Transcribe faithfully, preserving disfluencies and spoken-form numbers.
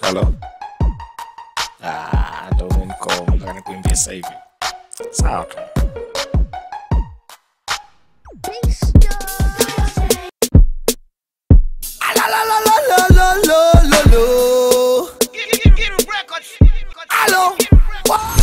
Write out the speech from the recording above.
Halo? Ah, ndo umenikoa, nataka nikuimbie sasa hivi. Sawa tu. Hello.